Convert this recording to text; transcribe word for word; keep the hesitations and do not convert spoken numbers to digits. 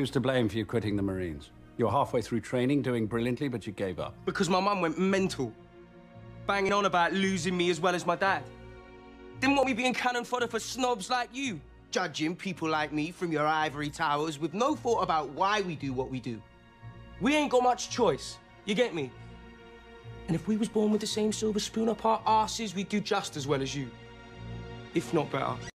Who's to blame for you quitting the Marines? You're halfway through training, doing brilliantly, but you gave up. Because my mum went mental, banging on about losing me as well as my dad. Didn't want me being cannon fodder for snobs like you, judging people like me from your ivory towers with no thought about why we do what we do. We ain't got much choice, you get me? And if we was born with the same silver spoon up our arses, we'd do just as well as you, if not better.